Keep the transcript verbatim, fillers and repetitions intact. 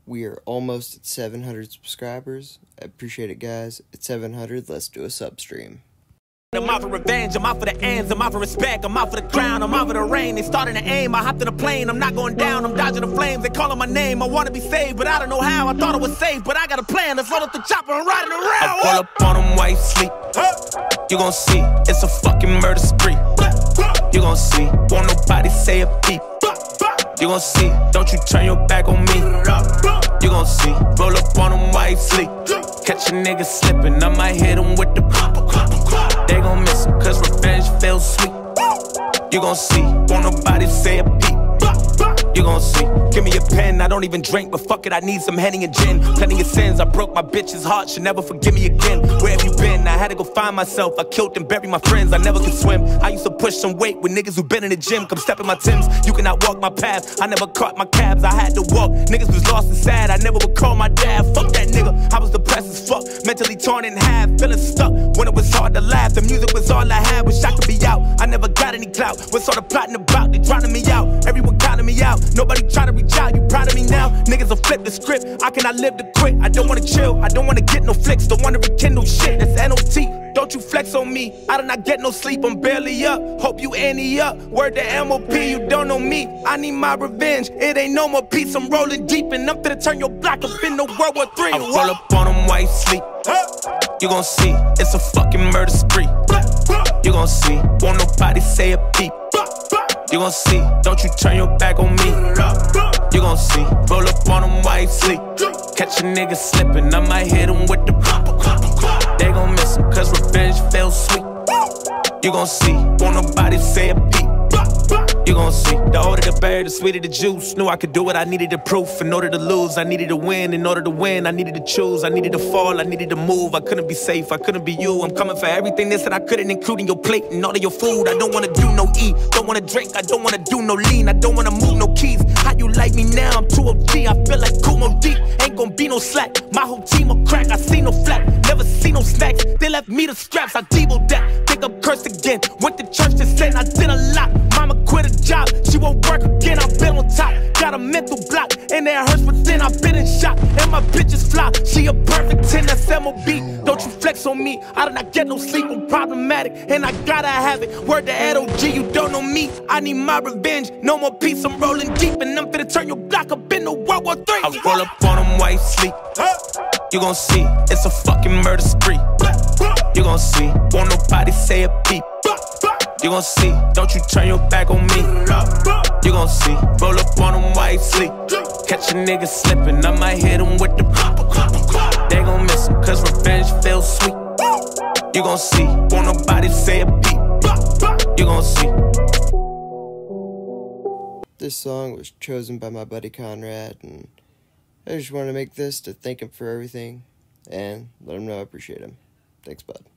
We are almost at seven hundred subscribers. I appreciate it, guys. At seven hundred, let's do a sub stream. I'm out for revenge, I'm out for the ends, I'm out for respect, I'm out for the crown, I'm out for the rain. They starting to aim, I hopped in a plane, I'm not going down, I'm dodging the flames. They calling my name, I want to be saved, but I don't know how. I thought it was safe, but I got a plan. Let's load up the chopper and riding around. I pull up on them while you sleep. You gon' see, it's a fucking murder spree. You gon' see, won't nobody say a peep. You gon' see, don't you turn your back on me. You gon' see, roll up on them while you sleep. Catch a nigga slipping, I might hit him with the pop. They gon' miss him, cause revenge feels sweet. You gon' see, won't nobody say a peep. You gon' see, give me a pen, I don't even drink, but fuck it, I need some Henny and gin. Plenty of sins, I broke my bitch's heart, she'll never forgive me again. Where have you been? I had to go find myself, I killed and buried my friends, I never could swim. I used to push some weight with niggas who been in the gym, come step in my Timbs, you cannot walk my path. I never caught my cabs, I had to walk. Niggas was lost and sad, I never would call my dad. Fuck that nigga, I was depressed as fuck, mentally torn in half, feeling stuck when it was hard to laugh. The music was all I had, wish I could be out. I never got any clout, what's all the plotting about? They drowning me out, everyone counting me out. Nobody try to reach out, you proud of me now? Niggas will flip the script, I cannot live to quit. I don't wanna chill, I don't wanna get no flicks, don't wanna rekindle shit, that's N O T. Don't you flex on me, I do not get no sleep, I'm barely up. Hope you ante up, word to M O P, you don't know me. I need my revenge, it ain't no more peace. I'm rolling deep and I'm finna turn your block up in the World War Three. I roll up on them while you sleep. You gon' see, it's a fucking murder spree. You gon' see, won't nobody say a peep. You gon' see, don't you turn your back on me. You gon' see, roll up on them while you sleep. Catch a nigga slipping, I might hit him with the pop. They gon' miss him, cause revenge feels sweet. You gon' see, won't nobody say a peep. You gon' see, the older the berry, the sweeter the juice. Knew I could do it, I needed the proof. In order to lose, I needed to win. In order to win, I needed to choose. I needed to fall, I needed to move. I couldn't be safe, I couldn't be you. I'm coming for everything this that I couldn't, including your plate and all of your food. I don't wanna do no eat, don't wanna drink, I don't wanna do no lean. I don't wanna move no keys. How you like me now? I'm too O G, I feel like Kumo deep. Ain't gon' be no slack, my whole team will crack. I see no flat, never see no snacks. They left me the scraps, I devoed that. Think I'm cursed again, went to church to sin, I did a lot. Mama quit a job, she won't work again, I've been on top. Got a mental block, and it hurts within, I've been in shock. And my bitch is fly, she a perfect ten, that's M O B. Don't you flex on me, I do not get no sleep, I'm problematic, and I gotta have it. Word to N O G, you don't know me, I need my revenge. No more peace, I'm rolling deep, and I'm finna turn your block up in the World War Three. I roll up on them while you sleep. You gon' see, it's a fucking murder spree. You gon' see, won't nobody say a peep. You gon' see, don't you turn your back on me. You gon' see, roll up on them while you sleep. Catch a nigga slipping, I might hit him with the pop. They gon' miss him, cause revenge feels sweet. You gon' see, won't nobody say a peep. You gon' see. This song was chosen by my buddy Conrad, and I just want to make this to thank him for everything and let him know I appreciate him. Thanks, bud.